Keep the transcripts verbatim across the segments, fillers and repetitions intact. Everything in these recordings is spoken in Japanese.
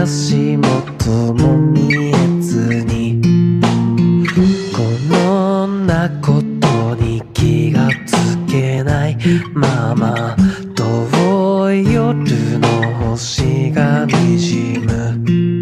足元も見えずにこのんなことに気がつけないまま遠い夜の星がにじむ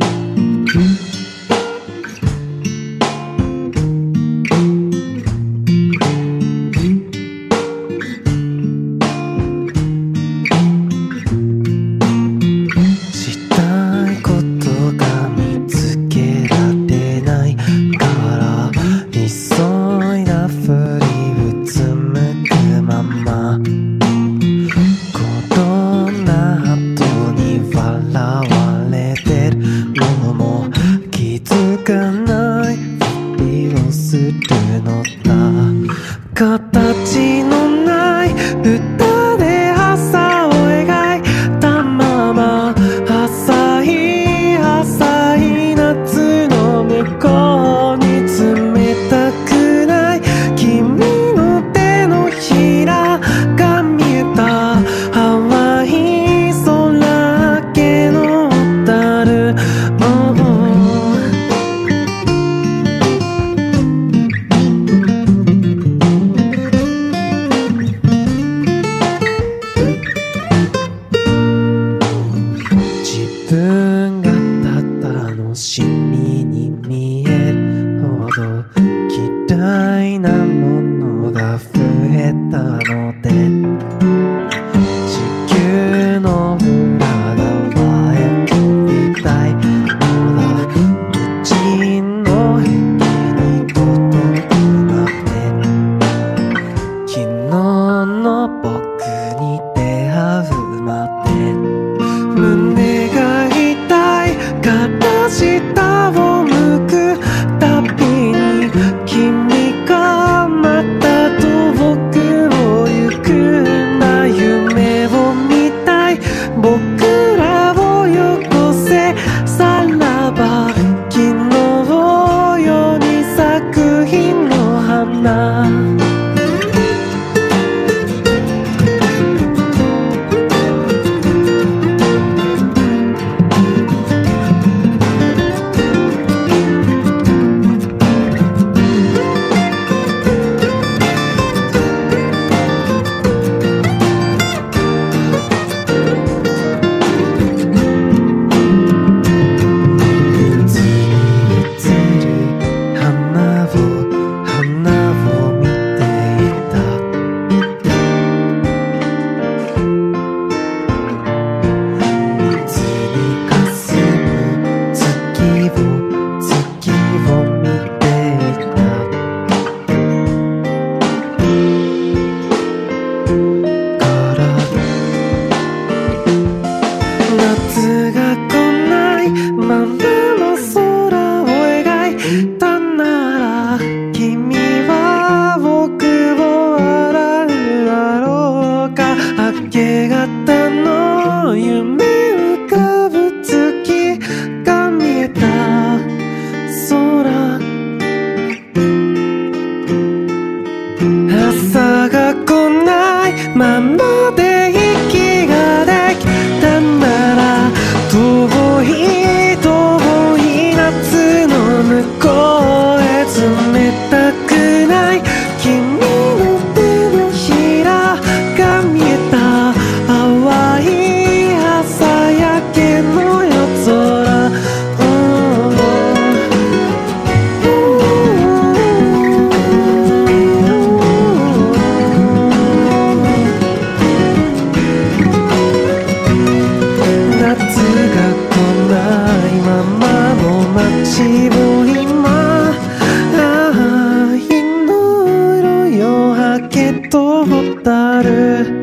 形のない歌で朝を描いたまま浅い浅い夏の向こうに冷たくない君の手のひらが見えた淡い空明けの小樽自分が楽しみに見えるほど嫌いなものが増えたので地球の裏側へ飛びたいのだうちの壁に届くまで昨日の僕に出会うまで胸が痛いから下を向くたびに君がまた遠くを行くんだ夢を見たい僕らをよこせさらば昨日より作品の花夏が来ないままの空を描いたなら君は僕を笑うだろうか明け方の夢浮かぶ月が見えた空朝が来ないままで息ができたなら遠い遠い夏の向こうへ冷たくない君の手のひらが見えた淡い朝焼けの夜空夏が来ないままの街を今愛の色よはけとったる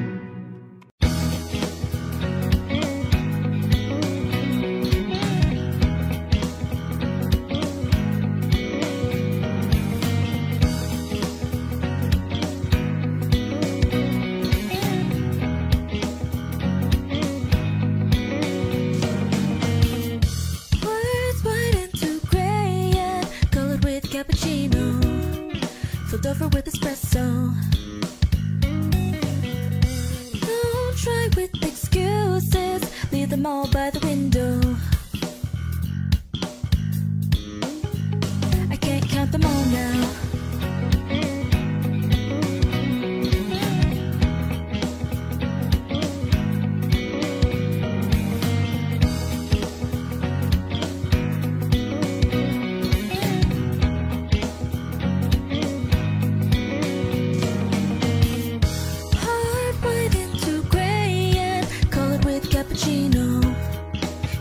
Cappuccino filled over with espresso. Don't try with excuses, leave them all by the window.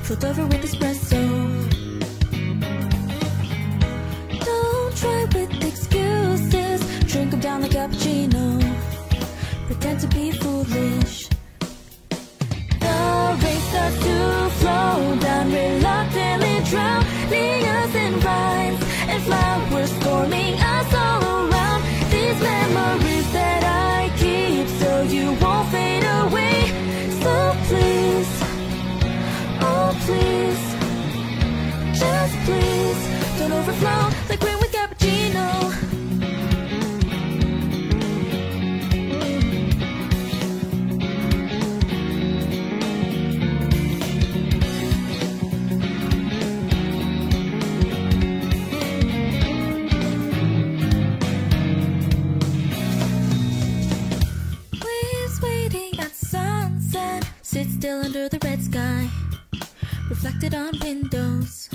filled over with espresso. Don't try with excuses, drink them down like cappuccino. Pretend to be foolish. The rain starts to flow down, reluctantly drowning us in vines and flowers storming us all around. These memories that I keep so you won't fade away. So please, oh please, just please, don't overflow like rain with cappuccino. Sit still under the red sky, reflected on windows.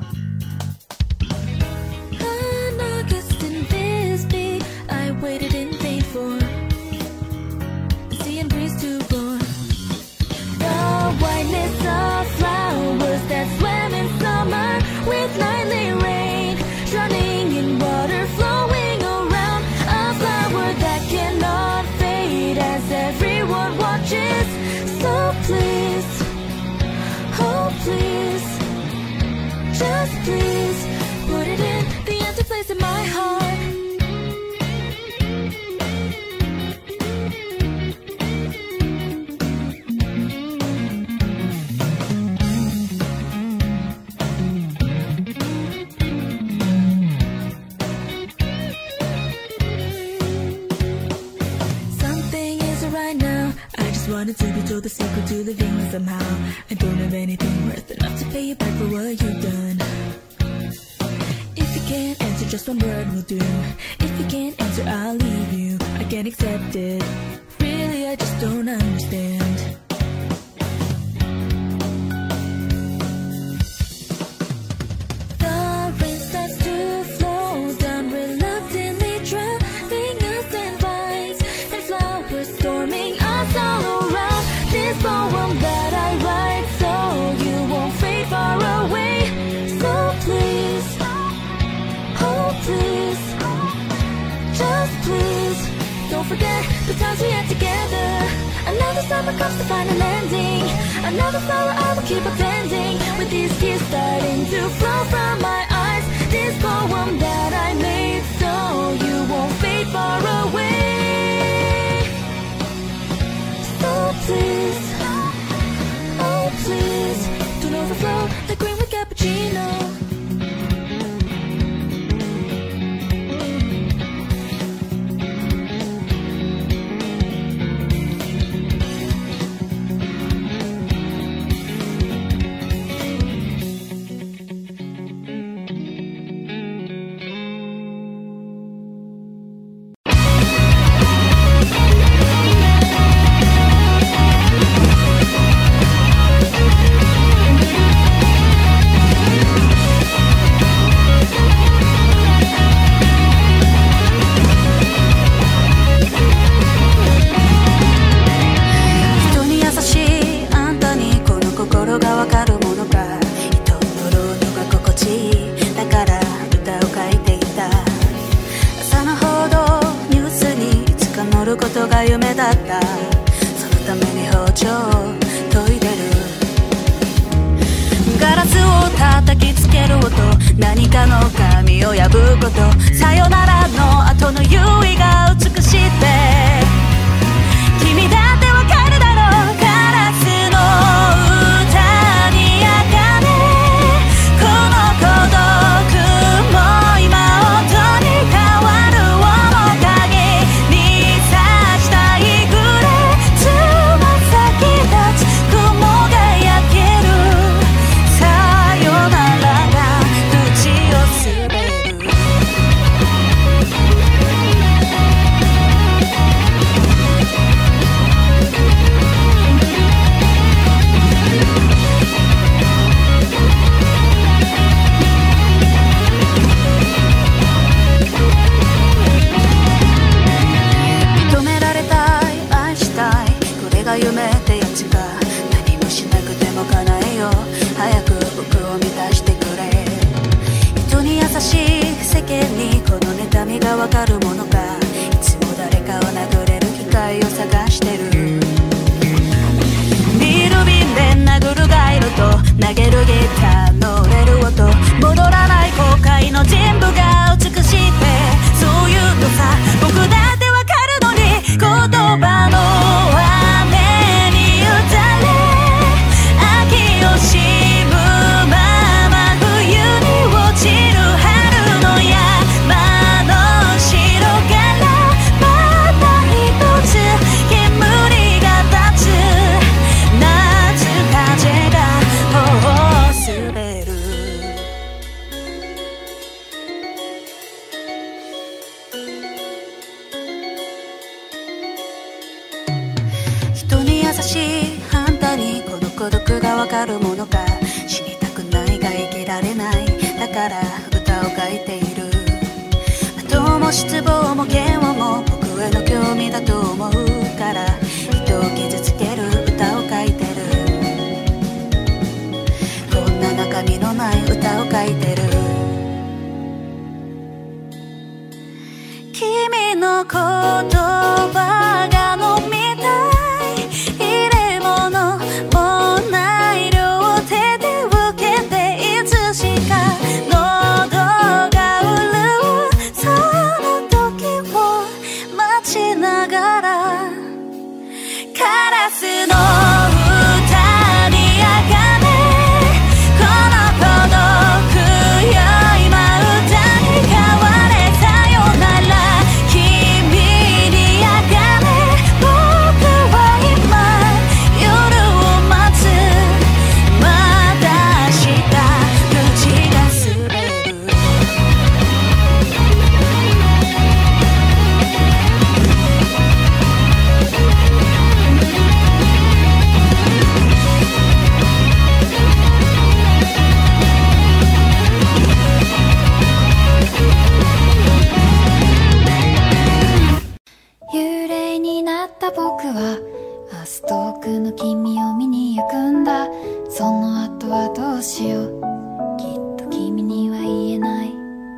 An August in Bisbee, I waited in vain for the sea and breeze to roar. The whiteness of flowers that swam in summer with nightly rain, drowning in water flowing around. A flower that cannot fade as everyone watches. So please, oh please, just please, put it in the empty place in my heart. Something isn't right now. I just wanted to be told the secret to living somehow. I don't have anything worth enough to pay you back for what you've done. If you can't answer, just one word will do. If you can't answer, I'll leave you. I can't accept it. Really, I just don't understand. The rain starts to flow down, reluctantly drowning us in vines and flowers storming us all around. This poem that I write so you won't fade far away. So please, oh please, just please, don't forget the times we had together. Another summer comes to find an ending. Another flower I will keep attending. With these tears starting to flow from my eyes. This poem that I made so you won't fade far away. So please, oh please, don't overflow like rain with cappuccino. わかるものか、いつも誰かを殴れる機会を探してる。ビール瓶で殴るガイロと投げるギターの折れる音、戻らない後悔の人部が美しいってそう言うとさ、僕だってわかるのに言葉の雨に打たれ秋をしむまま冬に落ちる春の山の白からまた一つ煙が立つ夏風が頬を滑る。人に優しいあんたにこの孤独がわかるものか、死にたくないが生きられない、だから歌を書いている。後も失望も嫌悪も僕への興味だと思うから、人を傷つける歌を書いてる。こんな中身のない歌を書いてる。君の言葉が飲みたい、入れ物もない両手で受けていつしか喉が潤う、その時を待ちながらカラスの歌にあがれ、この孤独よ今歌に変われ、さよなら君にあがれ、僕は今夜を待つ、また明日口が滑る。 幽霊になった僕は明日遠くの君を見に行くんだ。その後はどうしよう、きっと君には言えない。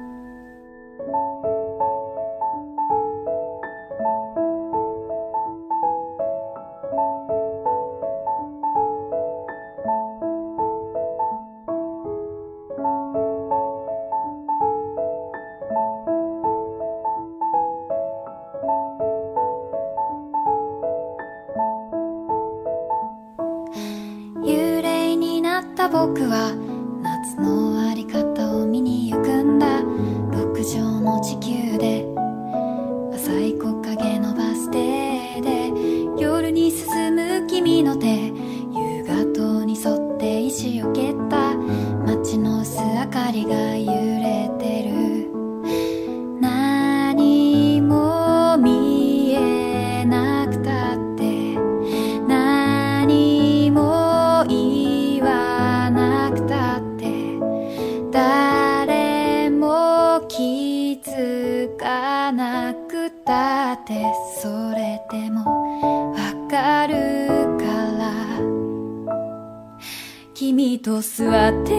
幽霊になった僕は夏の終わり方を見に行くんだ。六畳の地球で浅い木陰のバス停で夜に進む君の手、夕方に沿って石を蹴った街の薄明かりが揺れてる。何も見えなくたって何も言わなくたって誰も気づかなくたって、それでもわかるから君と座って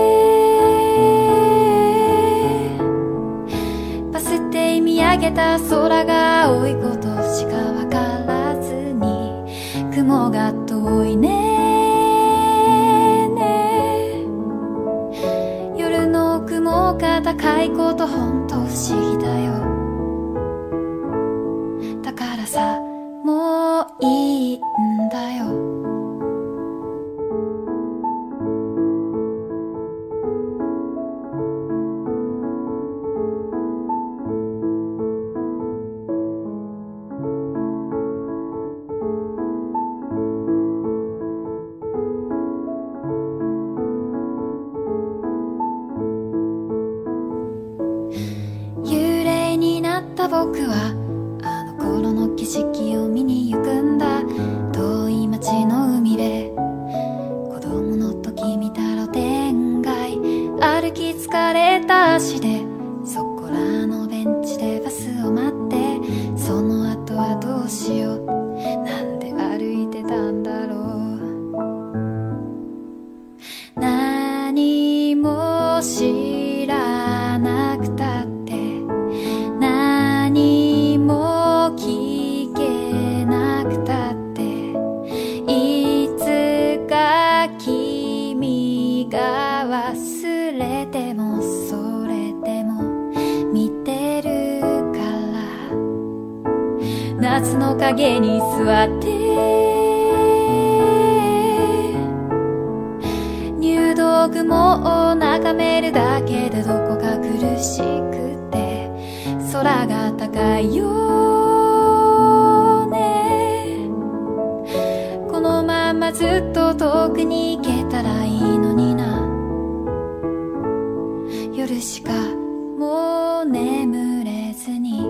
バス停見上げた空が青いことしかわからずに、雲が遠いねね、夜の雲が高いことほんと不思議だよ。だからさもういいんだよ。幽霊になった僕はあの頃の景色を見に行くんだ。遠い町の海で子供の時見た露天街、歩き疲れた足でそこらのベンチでバスを待って、その後はどうしよう、なんで歩いてたんだろう。何も知らなくたって何は君が忘れてもそれでも見てるから夏の影に座って入道雲を眺めるだけでどこか苦しくて空が高いよねこのままずっと遠くに行けたらいいのにな夜しかもう眠れずに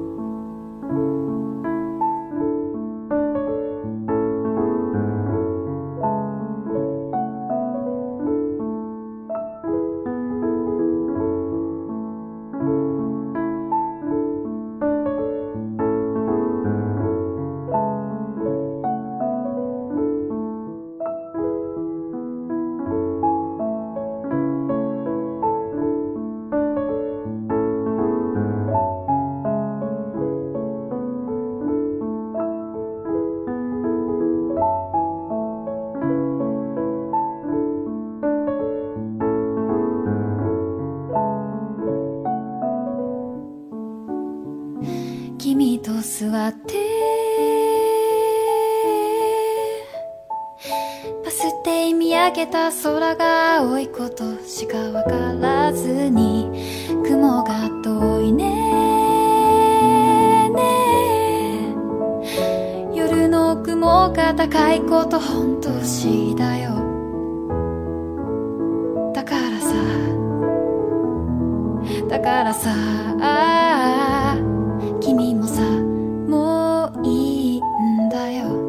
君と座ってバス停見上げた空が青いことしかわからずに雲が遠いねね夜の雲が高いこと本当不思議だよだからさだからさ君もさもういいんだよ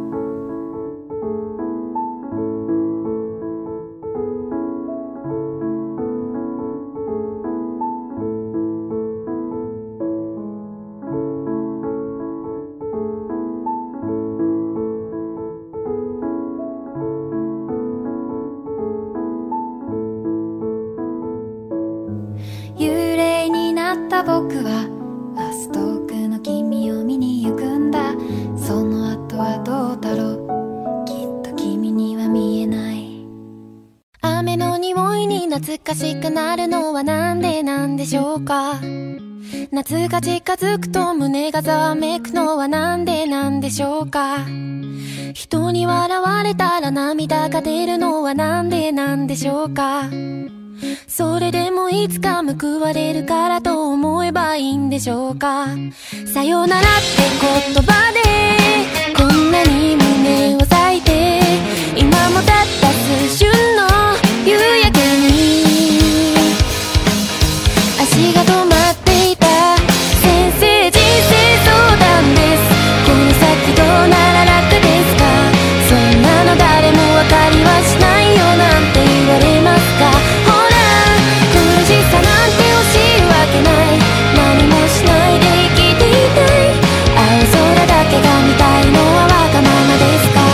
幽霊になった僕はバス遠くの君を見に行くんだその後はどうだろうきっと君には見えない雨の匂いに懐かしくなるのはなんでなんでしょうか夏が近づくと胸がざわめくのはなんでなんでしょうか人に笑われたら涙が出るのはなんでなんでしょうかそれでもいつか報われるからと思えばいいんでしょうかさよならって言葉でこんなに胸を裂いて今もたった数瞬の夕焼けに足が止まっていた先生人生相談ですこの先どうなら楽ですかそんなの誰も分かりはしないよなんて言われますか苦しさなんて惜しいわけない何もしないで生きていたい青空だけが見たいのはわがままですか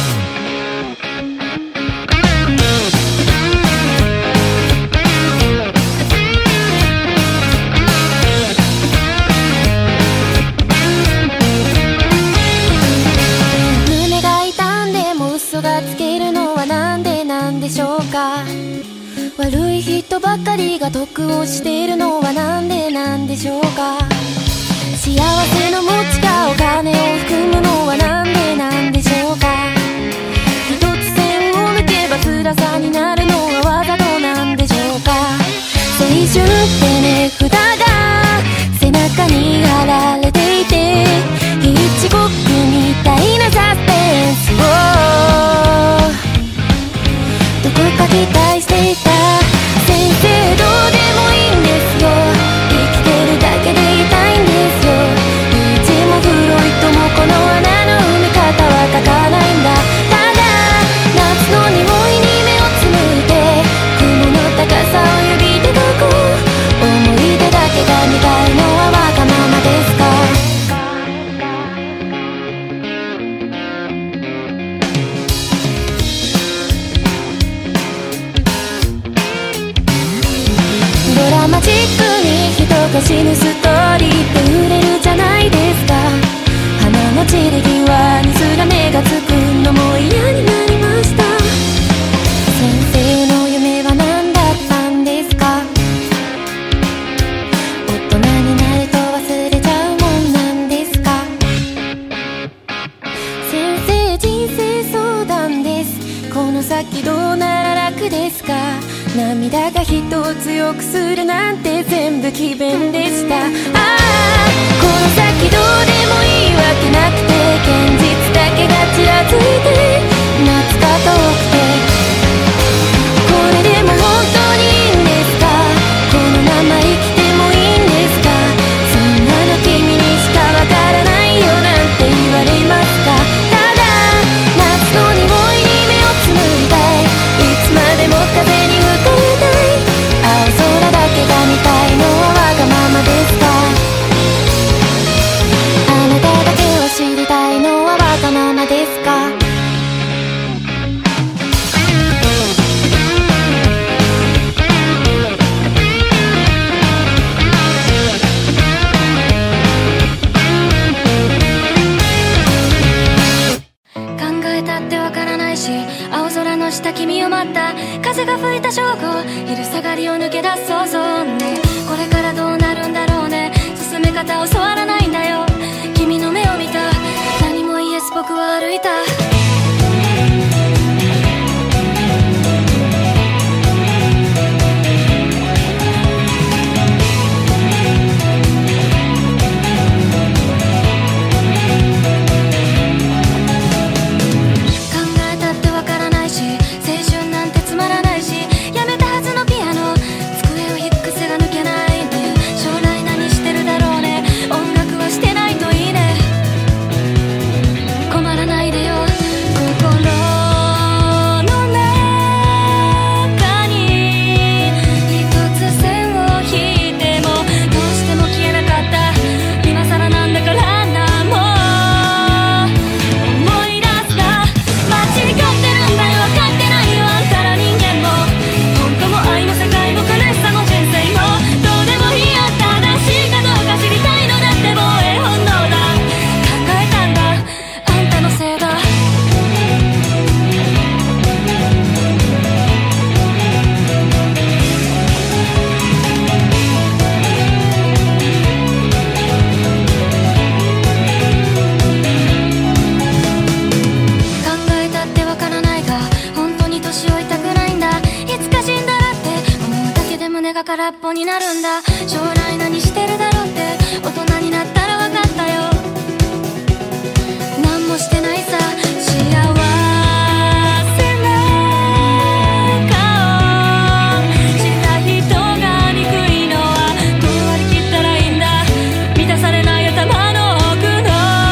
胸が痛んでも嘘がつけるのはなんでなんでしょうか悪い人ばかりが得をしているのはなんでなんでしょうか幸せの持ちかお金を含むのはなんでなんでしょうか一つ線を抜けば辛さになるのはわざとなんでしょうか青春って値札が背中に貼られていてヒッチコックみたいなサスペンスをどこか期待していた先生どうでもいいんですよ生きてるだけでいたいんですよ道も黒いともこの穴の埋め方は書かないんだただ夏の匂いに目をつむいて雲の高さを指で描こう思い出だけが見たいのはわがままですかドラマチックに人が死ぬストーリーって売れるじゃないですか花の散り際にすら目がつくのも嫌になりましたどうなら楽ですか。涙が人を強くするなんて全部詭弁でした。ああこの先どうでもいいわけなくて、現実だけがちらついて夏が遠くて、これでも本当にいいんですか。このまま生きてもいいんですか。そんなの君にしかわからないよなんて言われますか。ただ夏の匂いに目をつむりたい、いつまでも風に向かいたい、青空だけが見たいのはわがままですか。あなただけを知りたいのはわがままですか。青空の下君を待った、風が吹いた正午、昼下がりを抜け出す想像ね。これからどうなるんだろうね、進め方教わらないんだよ。君の目を見た、何も言えず僕は歩いた。空っぽになるんだ。将来何してるだろうって大人になったら分かったよ。何もしてないさ、幸せな顔した人が憎いのはどう割り切ったらいいんだ。満たされない頭の奥の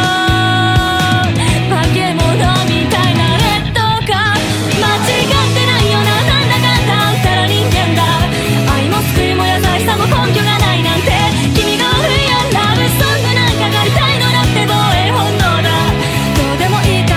化け物みたいな劣等感、間違ってないよな、なんだかんだあんたら人間だ。愛も救いも優しさも根拠がないなんて、君が悪いやラブソングなんかがりたいのだって防衛本能だ。どうでもいい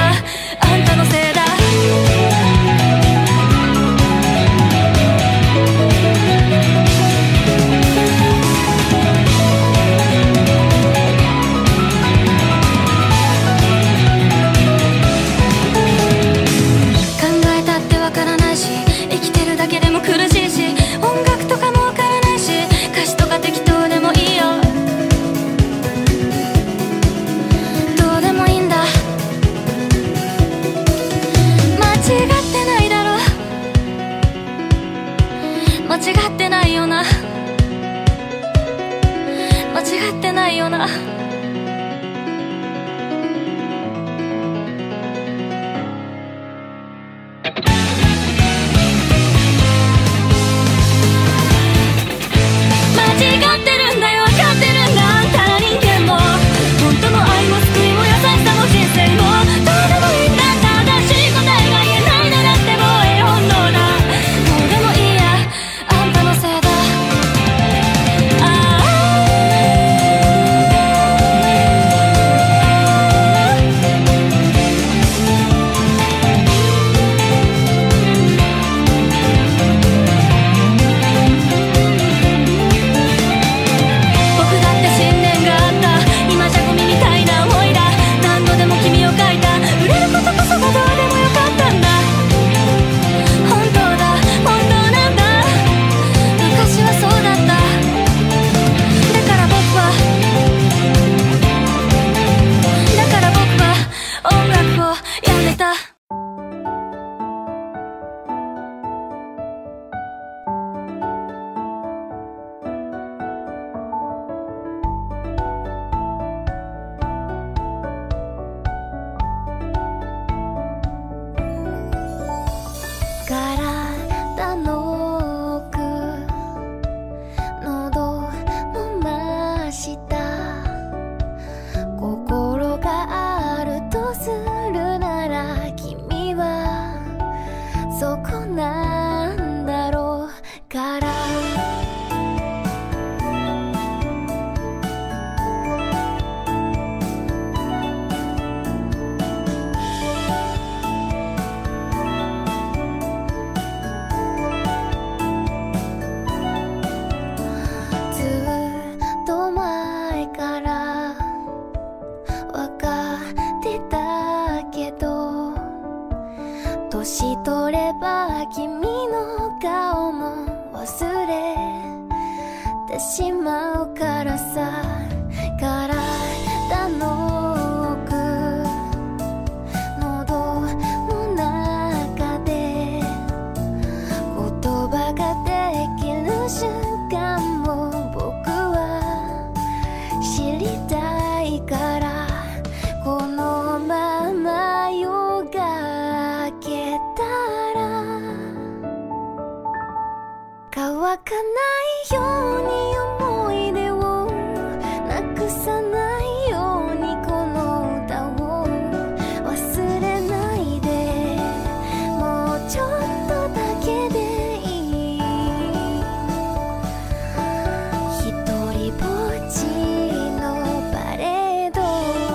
から年取れば君の顔も忘れてしまうからさ体の奥喉の中で言葉ができる瞬間も僕は知りたいからこのまま夜が明けたら乾かないように思い出をなくさないようにこの歌を忘れないでもうちょっとだけでいいひとりぼっちのパレード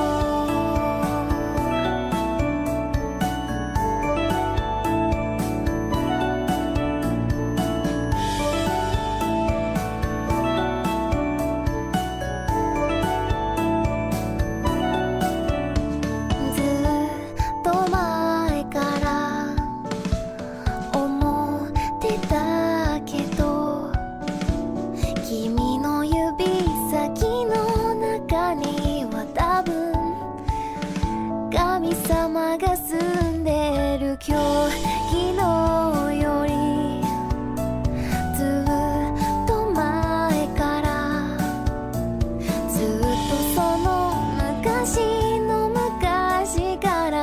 神様が住んでる今日昨日よりずっと前からずっとその昔の昔から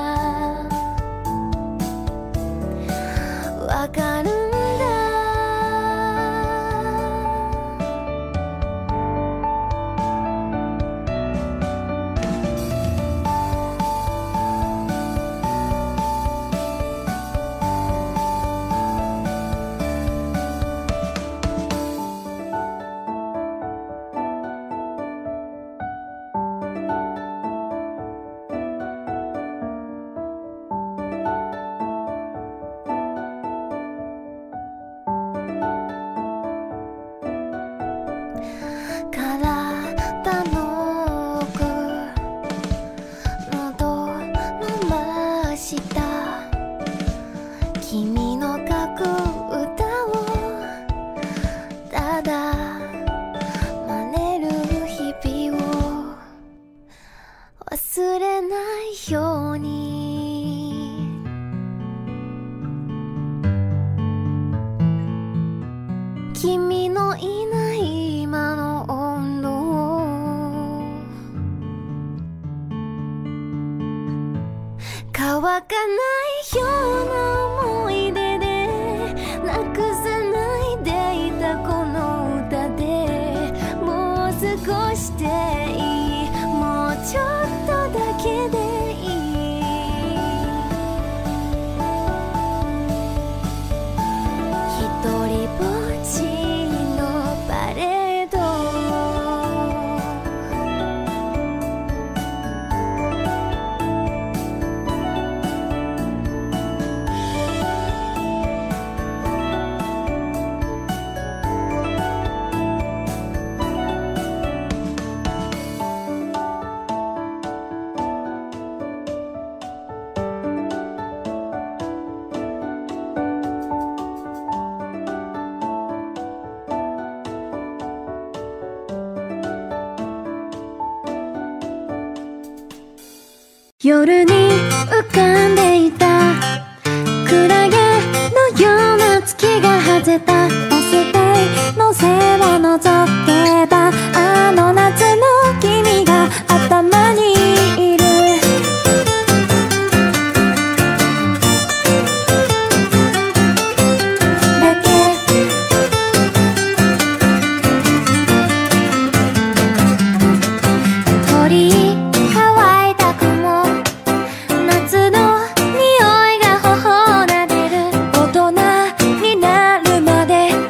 わかるんだ体の奥喉の真下君の書く歌をただ真似る日々を忘れないように君のいない今の温度を乾かないような思い出でなくさないでいたこの歌でもう少しでいいもうちょっとだけでいいひとりぼっちのパレード夜に浮かんでいたクラゲのような月が果てたバス停の背を覗けばあの夏の君が頭にいるだけ鳥乾いた雲夏の匂いが頬を撫でる大人になるまで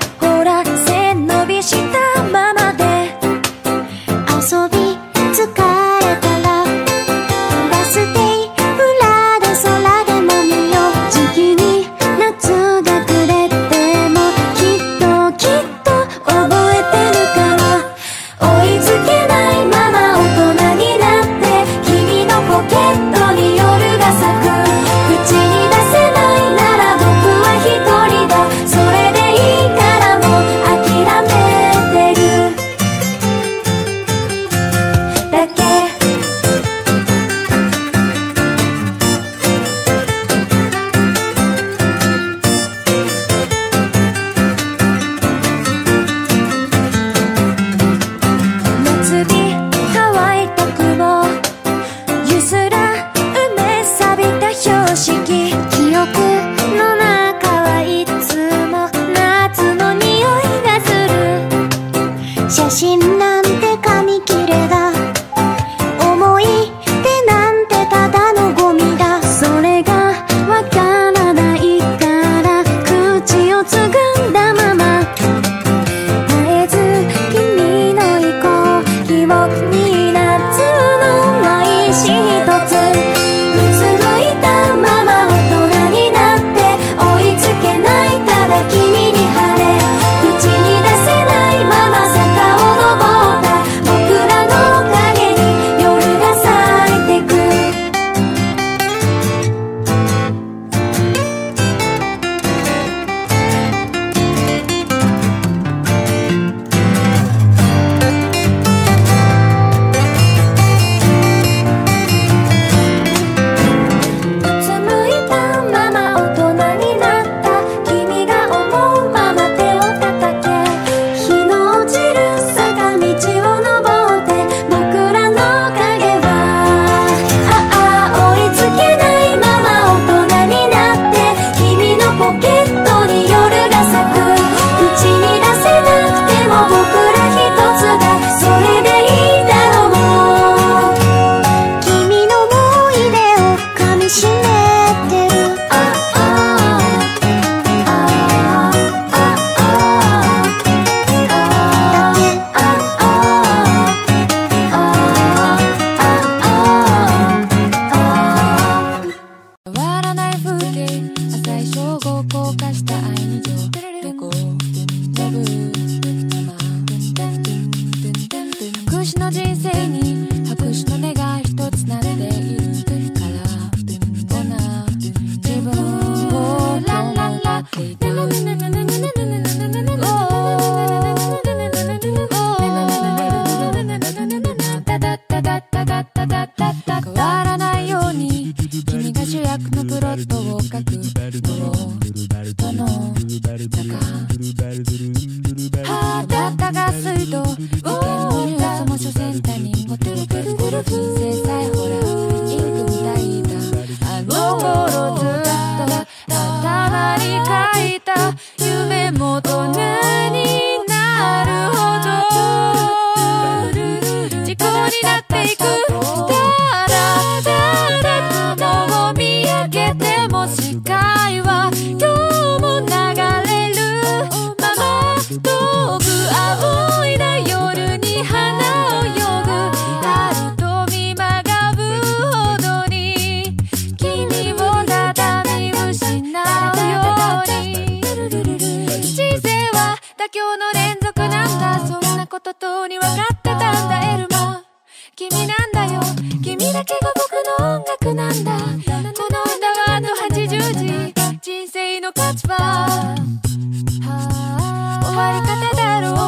肌が水道おーも所詮他人事人生さえほらインクみたいだあの頃ずっと頭に書いた夢も大人になるほど事故になっていくただただ雲を見上げても視界は今日も流れるまま遠く仰いだ夜に花を泳ぐ春と見まがうほどに君をただ見失うように人生は妥協の連続なんだそんなこととに分かってたんだエルマ君なんだよ君だけが僕の音楽なんだこの歌はあとはちじゅうじ人生の価値は終わり方だろう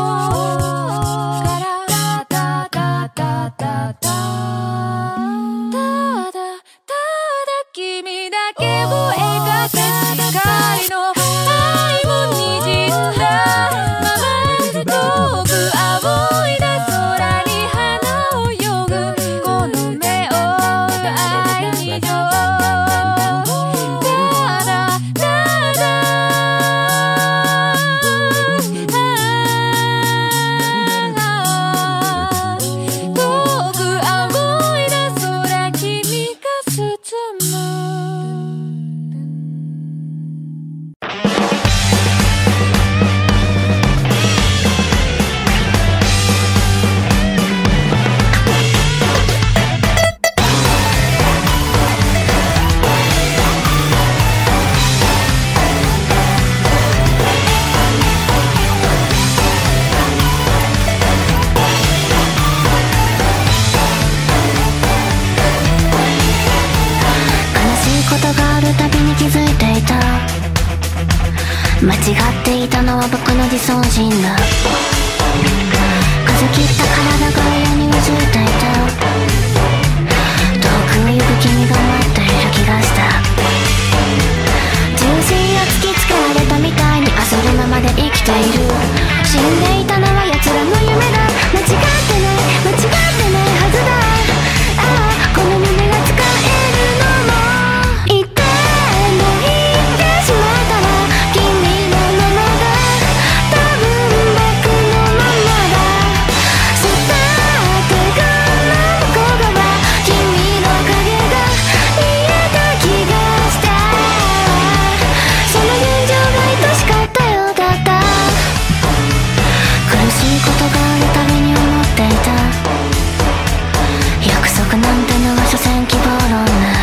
からただただただただただ君だけを描く世界の愛をにじんだまま遠く仰いだ空に花を泳ぐこの目を追う愛に情間違っていたのは僕の自尊心だ風切った体が部屋にうずいていた遠くを行く君が待っている気がした重心を突きつけられたみたいに焦るままで生きている死んでいたのは奴らの夢だ間違ってない間違ってないはずだああこの胸が使えるのも言っても言ってしまったら君のままだ多分僕のままだ育てが向こう側君の影が見えた気がしたその現状が愛しかったようだった苦しいことがあるたびに思っていた約束なんてのは所詮希望論だ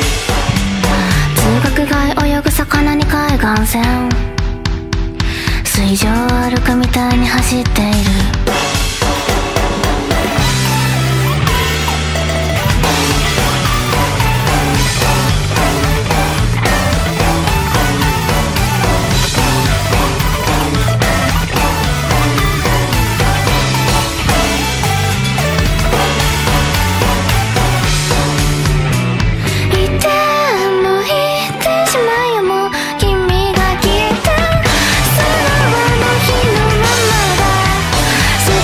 通学街泳ぐ魚に海岸線水上を歩くみたいに走っている「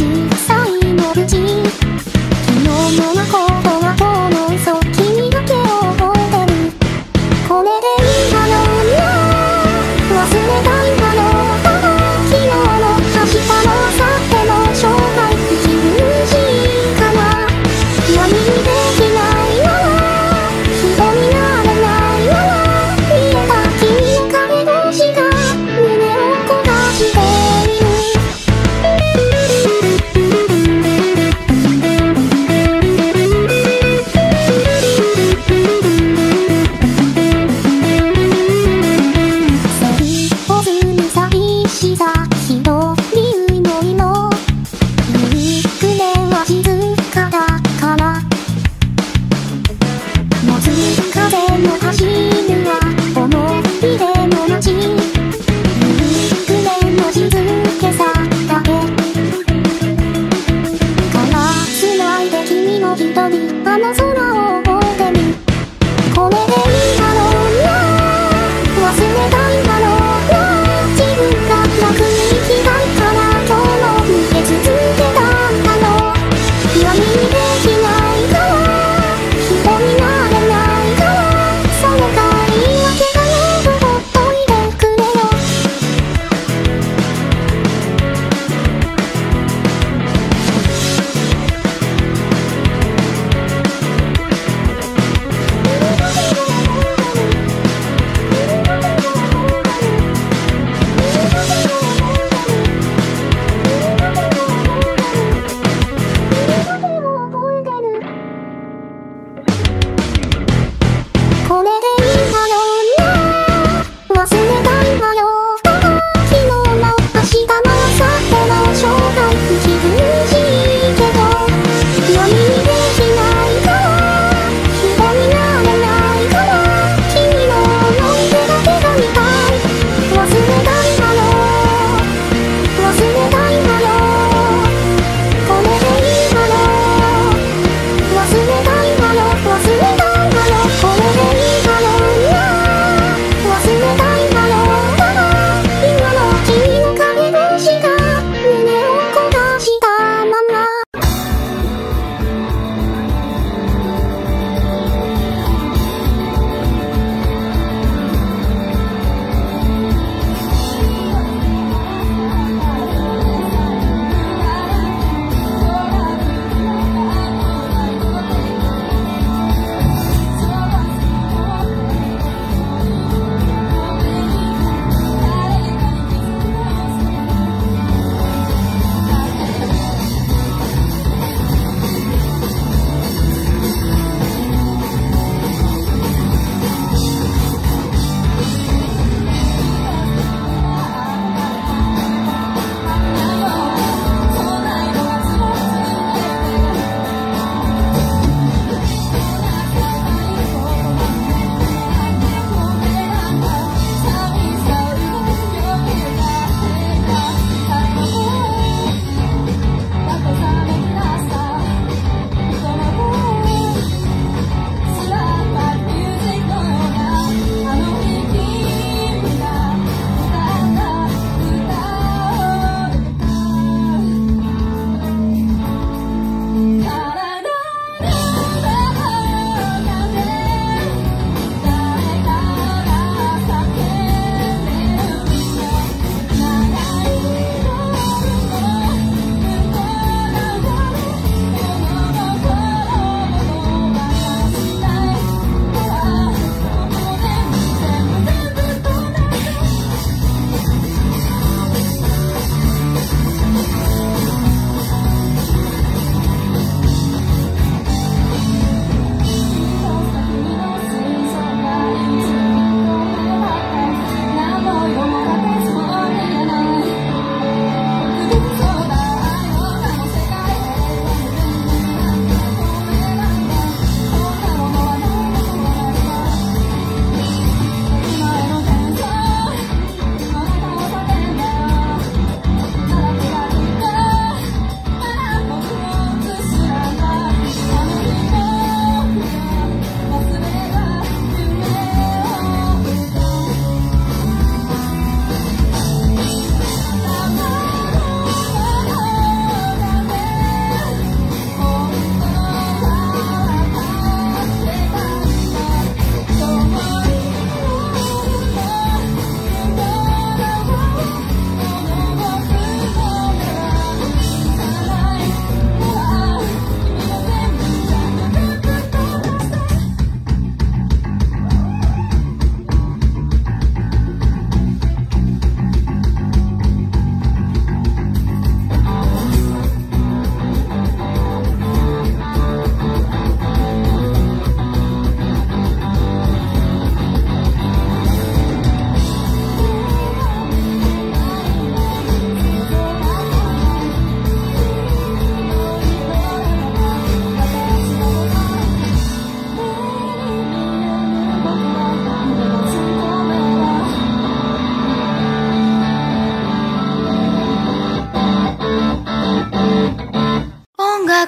小さいの無事昨日のなことがこの嘘君だけを覚えてるこれでいいかな海は忘れたいかなただ昨日の明日も明後日の将来生きるしかな闇にできないなら人になれないなら見えた君の影越しが胸を焦がしている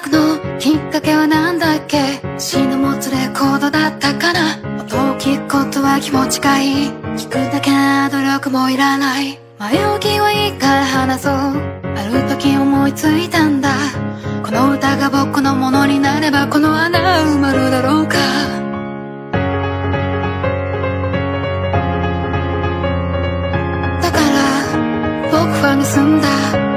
楽のきっかけはなんだっけ。詩の持つレコードだったかな。音を聞くことは気持ちがいい。聞くだけ努力もいらない。前置きはいいから話そう。ある時思いついたんだ。この歌が僕のものになればこの穴埋まるだろうか。だから僕は盗んだ。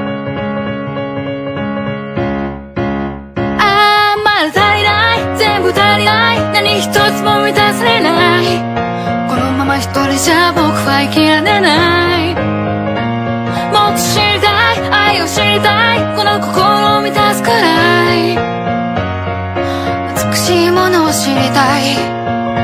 ああまだ足りない、全部足りない、何一つも満たされない。このまま一人じゃ僕は生きられない。もっと知りたい、愛を知りたい、この心を満たすくらい美しいものを知りたい。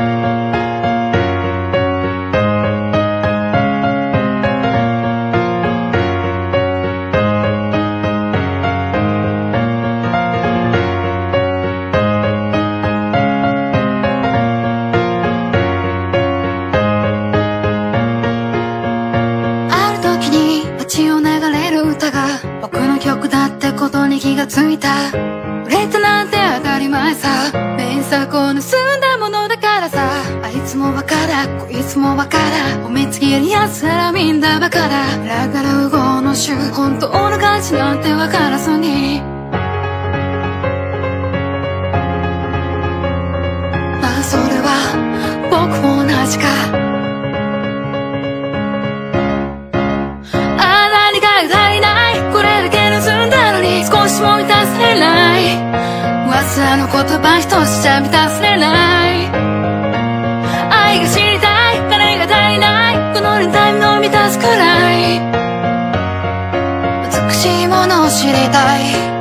気がついた。売れたなんて当たり前さ。名作を盗んだものだからさ。あいつもバカだ、こいつもバカだ、褒めつける奴らみんなバカだ。だから右往の衆、本当の価値なんてわからずに。まあそれは僕も同じか。ああ何かが足りない、これだけ盗んだのに少しも満たされない。噂の言葉一つじゃ満たされない。愛が知りたい、金が足りない、この痛みを満たすくらい美しいものを知りたい。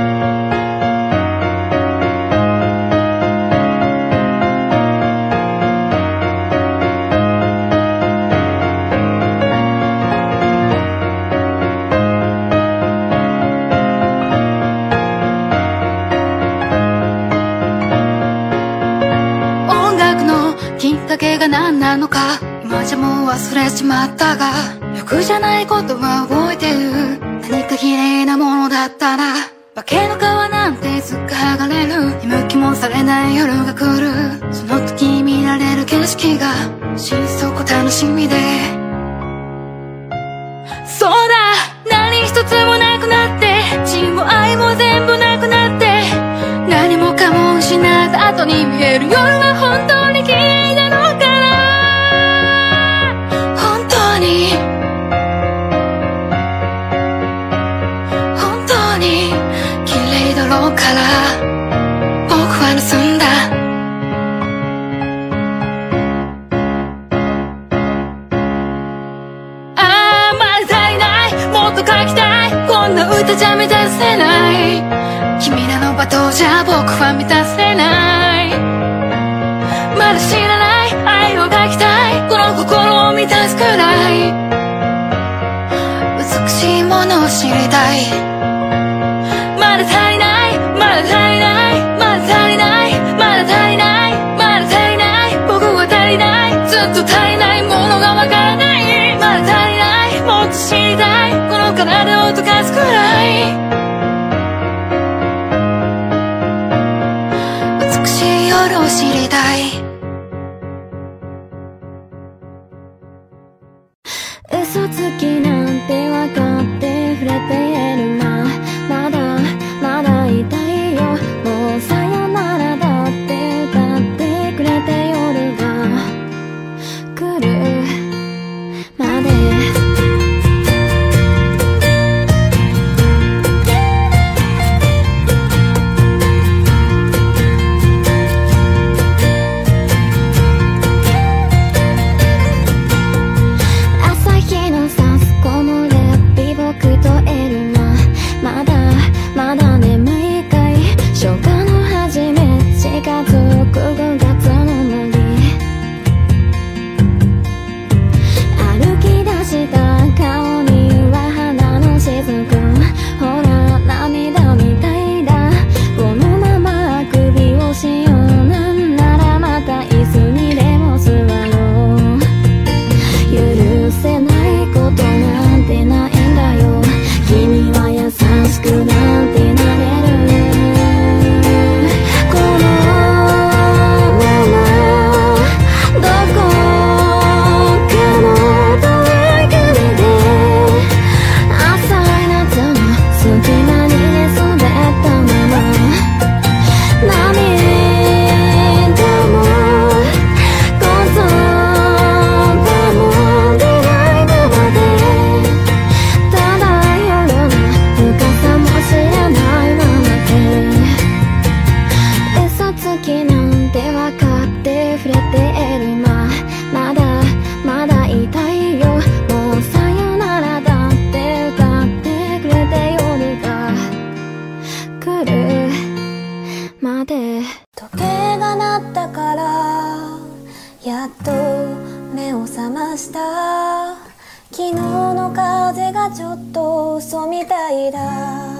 きっかけが何なのか今じゃもう忘れちまったが、欲じゃないことは覚えてる。何か綺麗なものだったら化けの皮なんていつか剥がれる。見向きもされない夜が来る。その時見られる景色が心底楽しみで、そうだ何一つもなくなって、血も愛も全部なくなって、何もかも失った後に見える夜は本当に綺麗なのかな。本当に本当に綺麗だろうから僕は盗んだ。ああまだ足りない、もっと書きたい、こんな歌じゃ満たせない。君らの罵倒じゃ僕は満たせない。まだ知らない愛を描きたい、この心を満たすくらい美しいものを知りたい。まだ足りない、まだ足りない、まだ足りない、まだ足りない、まだ足りない、僕は足りない、ずっと足りないものがわからない。まだ足りない、もっと知りたい、この体を溶かすくらい夜を知りたい。 嘘つきなんてわかって触れてるな。まだまだ痛いよ、もうさよならだって歌ってくれて夜が来るまで。 いだ。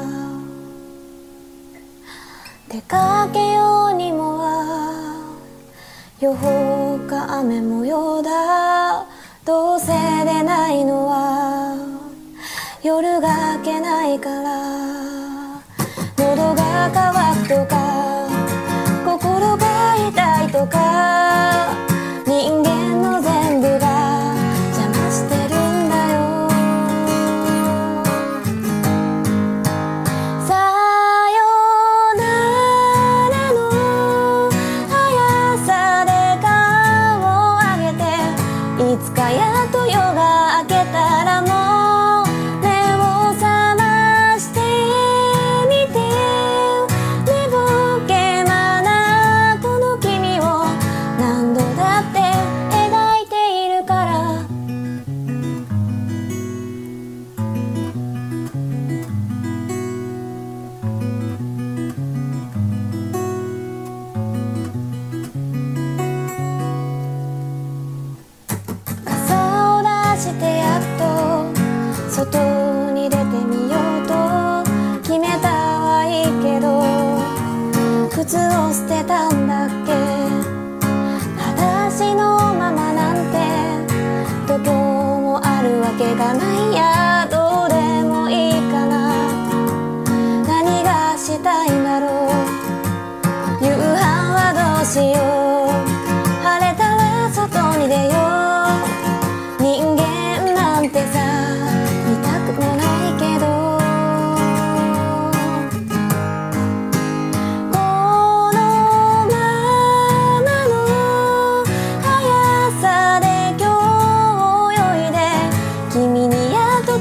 出かけようにもは予報か雨模様だ。どうせ出ないのは夜が明けないから。喉が渇くとか心が痛いとか人間の全部が邪魔してるんだよ。さよならの速さで顔を上げて、いつかやっと夜が明けたらもう目を覚ましてみて。寝ぼけまなこの君を何度だって描いているから。傘を出してやっと外に出てみようと決めたはいいけど、靴を捨てたんだっけ。裸足のままなんて度胸もあるわけがないや。どうでもいいかな。何がしたいんだろう。夕飯はどうしよう。晴れたら外に出よう。人間なんてさ見たくもないけど、このままの速さで今日泳いで君にやっと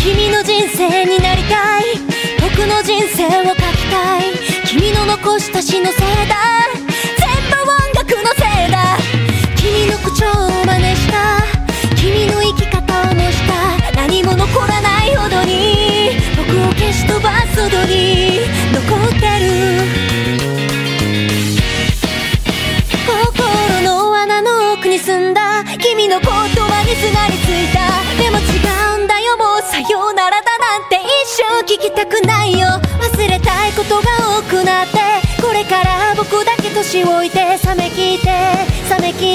君の人生になりたい、僕の人生を書きたい。君の残した詩のせいだ、全部音楽のせいだ。君の口調を真似した、君の生き方を模した。何も残らないほどに僕を消し飛ばすほどに残ってる。心の穴の奥に住んだ君の言葉にすがりついた。でも違うんだよ、もうさようならだなんて一生聞きたくないよ。忘れたいことが多くなって、これから僕だけ年老いて冷めきって冷めきって。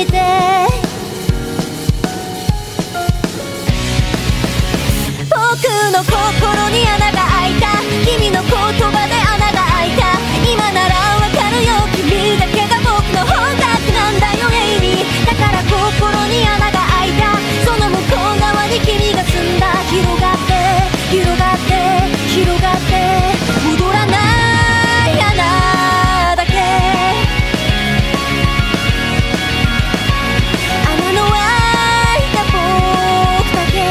僕の心に穴が開いた、君の言葉で穴が開いた。今ならわかるよ、君だけが僕の音楽なんだよ、エイミー。だから心に穴が開いた、その向こう側に君が住んだ。広がって広がって広がって、戻らない穴だけ。穴の開いた僕だけ。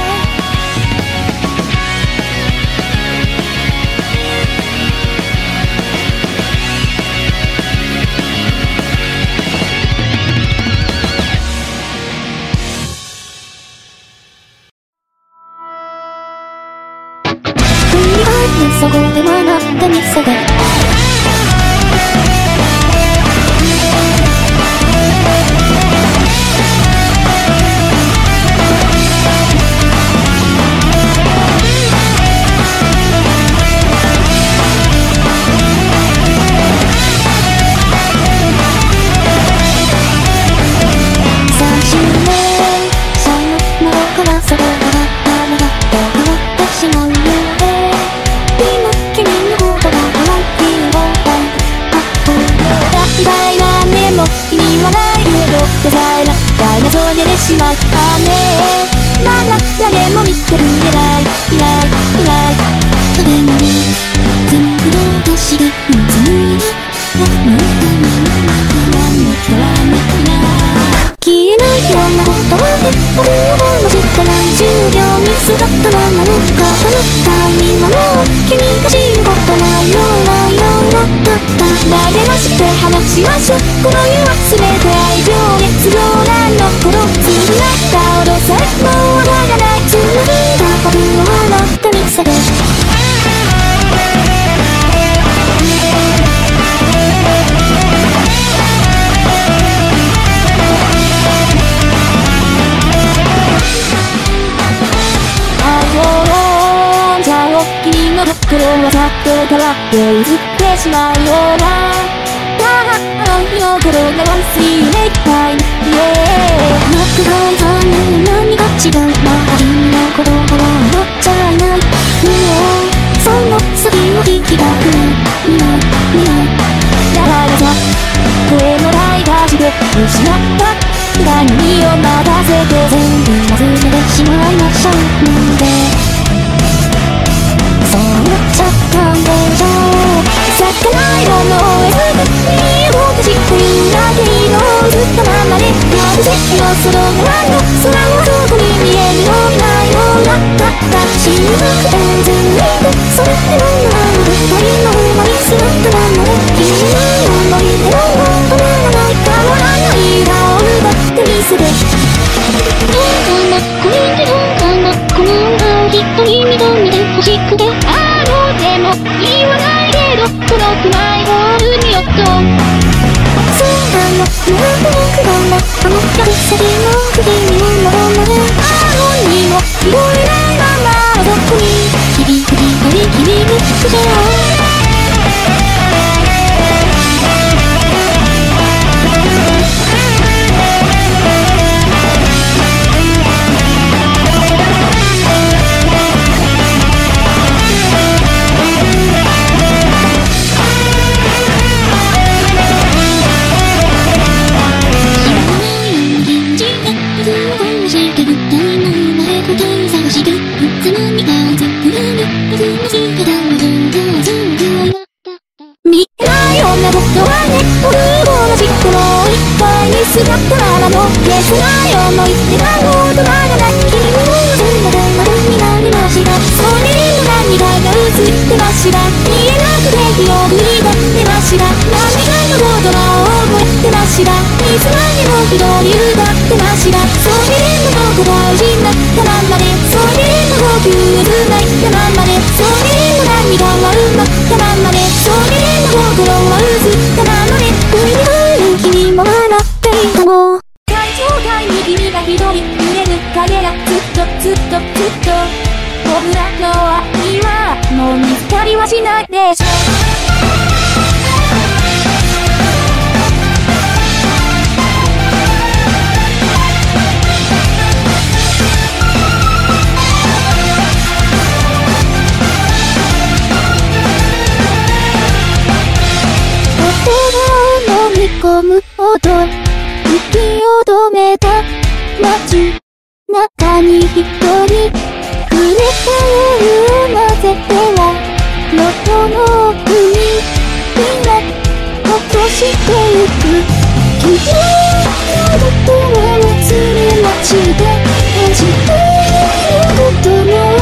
そこで学んだミスで最終年その中からそこがあるがと変わってしまうよね。君のことが変わっているよ。大はねも意味はないけど、デザイナーダイナソー出てしまったね。まだ誰も見てるんじゃない、いないいない。それなり全部の年で見つめるやむために不安に変わらない。消えないようなことで僕の知ってないじゅうびょう見過ごったままのかそのタイミングも君が知ることないようなようなだった。誰も知って話しましょう、この世は全て愛情熱情なの頃つぶなった踊せもうわからない。つむぎだ僕を笑ってみせて君の心はさっと変わって譲ってしまうような。ああ、your girlが wanna see you next time yeah。 僕が残念何が違う、まあ君のことが笑っちゃいない。もうその先を聞きたくない見ない見ない。だからさ声のないがして失った何を待たせて全部忘れてしまいましょうなんでそうなっちゃったんでしょう。咲かないものを得ずに動かしているだけのずっとままで眩しいのその側の空をどこに見えるようなようなだったしゆく全然見てそれでもない二人の思いすがったままで君の思い出を止めらない変わらない顔を奪ってみせてどうかなこれでどうかなこの青きっと認めて欲しくてあのでも言わないけど届くないゴールによっとそうなのもう僕がなあの旅先の国にも戻るあのにも聞こえないままどこに響く光君にくじゃ姿ならの消せない思い出がもう止まらない君の全部で丸になりましたを見つかりはしないでしょ。飲み込むほど息を止めた街中に一人触れた夜を混ぜては喉の奥に火が落としてゆく君のことは忘れ待ちで演じていることも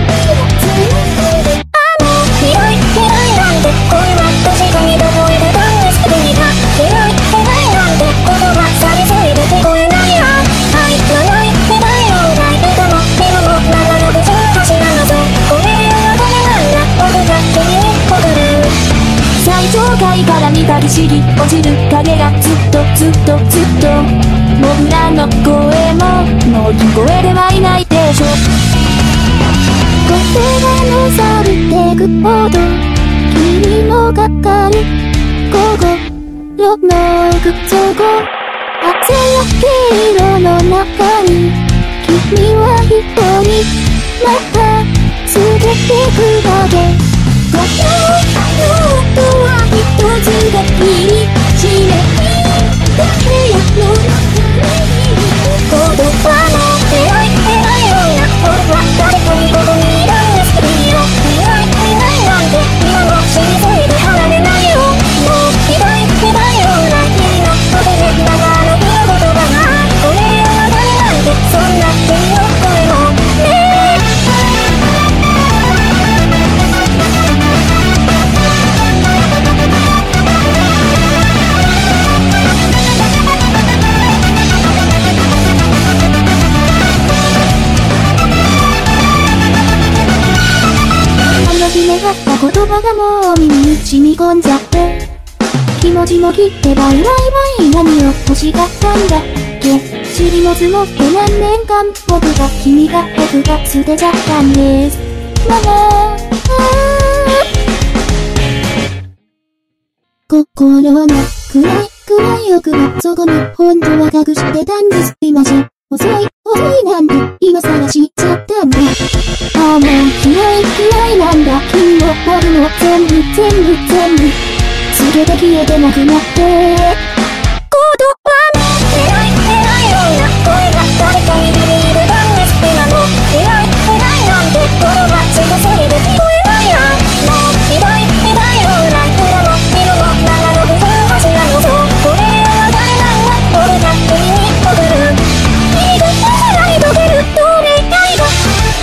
あの広い未来なんて恋は確かにどこへ出たんです君が広い未来なんて言葉寂しいで聞こえないわ愛のない未来を描いてたも今もななろくじゅうはちなのぞこれは誰なんだ僕が君に送る最上階から見た不思議落ちる影がずっとずっとずっと僕らの声ももう聞こえてはいないでしょ言葉の去ってくほど君のかかる午後夜の靴底汗の黄色の中に君は一人また過ぎてくだけこの音は一つだけに締めた部屋の中に言葉の偉い偉いような僕は誰かにここにいるんですけど偉い偉いなんて今も死に急いで離れないよもうひどいひどいような君のことで長らく言葉がこれは誰なんてそんな君の声もね願った言葉がもう耳に染み込んじゃって気持ちも切ってバイバイバイ何を欲しかったんだっけ塵も積もって何年間僕が君が僕が捨てちゃったんですママ心の暗い暗い奥の底に本当は隠してたんです今じゃ遅い遅いなんて今更知っちゃったんだああもう嫌い嫌いなんだ君も僕も全部全部全部全て消えてなくなって言葉の偉い偉いような声が誰かにビビるダンです今も偉い偉いなんて言葉強すぎて聞こえないやもうひどいひどいような色も色もななろくじゅうはちなのぞこれは誰なんだ俺が君に送るいいですないと出ると願いが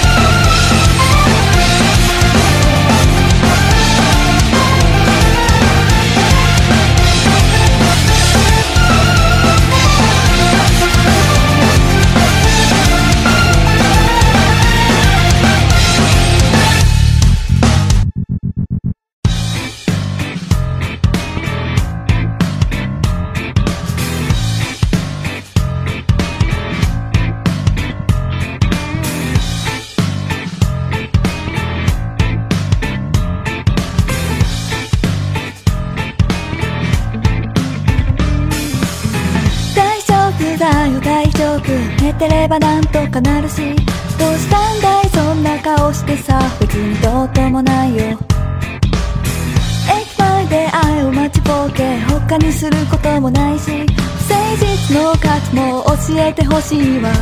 寝てればなんとかなるしどうしたんだいそんな顔してさ別にどうともないよ駅前で愛を待ちぼけ他にすることもないし誠実の価値も教えてほしいわ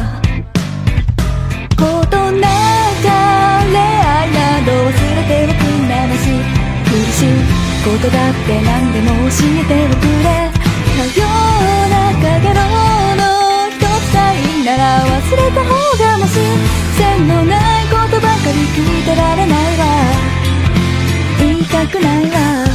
ことなか恋愛など忘れておくんなのし苦しいことだって何でも教えておくれさようなかげろのなら忘れた方がまし線のないことばかり聞いてられないわ言いたくないわ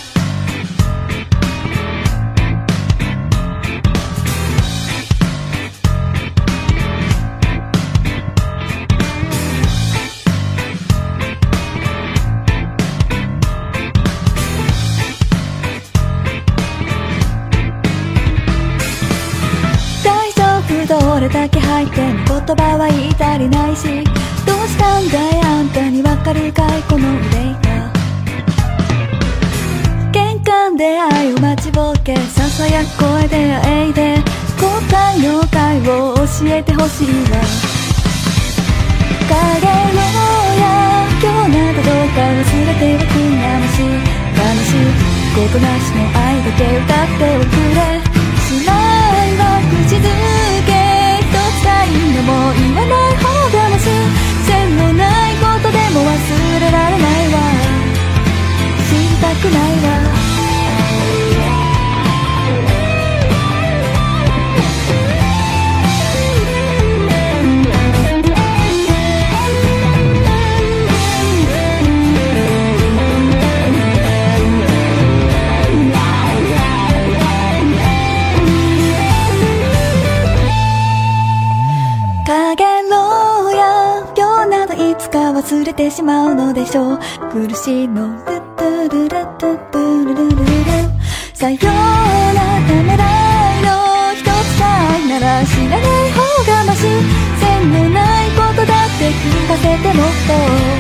どれだけ入っても言葉は言い足りないしどうしたんだいあんたにわかるかいこの憂い会いを待ちぼうけ、ささやく声であえいで後悔妖怪を教えてほしいわ。影のや今日などどうか忘れておくなまし、悲しいことなしの愛だけ歌っておくれ。しまいは口づけ一つたいのも言わない方がまし、線のないことでも忘れられないわ、知りたくないわ。忘れてしまうのでしょう、苦しいのルッルルルルルルルルルル、さようなためらいの一つさえなら知らない方がまし、線のないことだって聞かせてもっと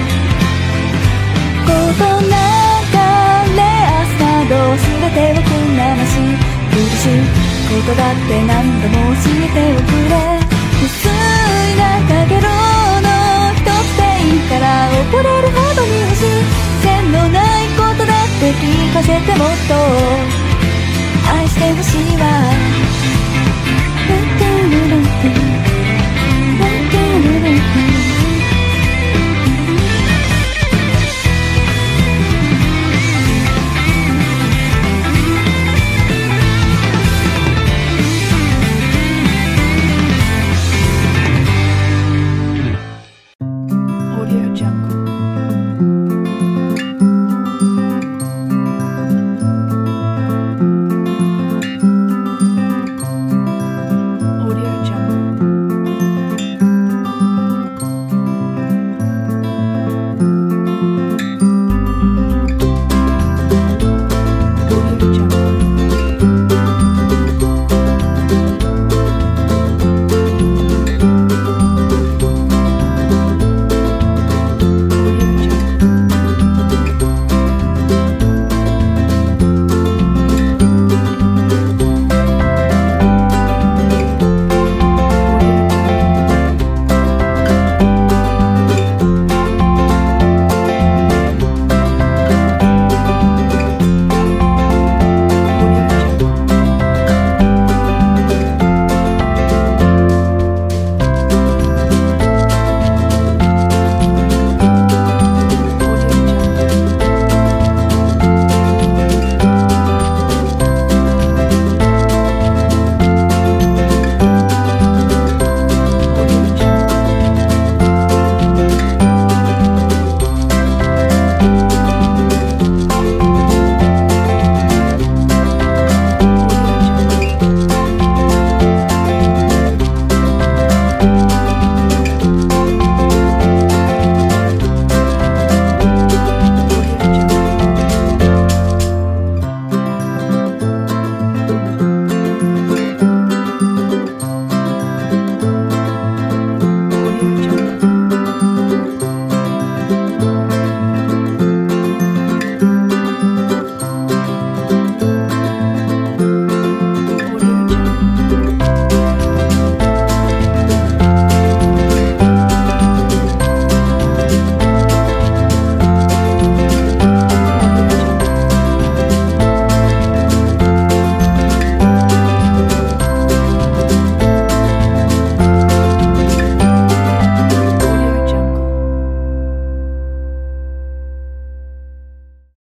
ことなかれ明日どう忘れておくなまし、苦しいことだって何度も教えておくれ。薄いなかげろの一つでいいから怒れるほどに欲しい、線のないことだって聞かせてもっと愛してほしいわ。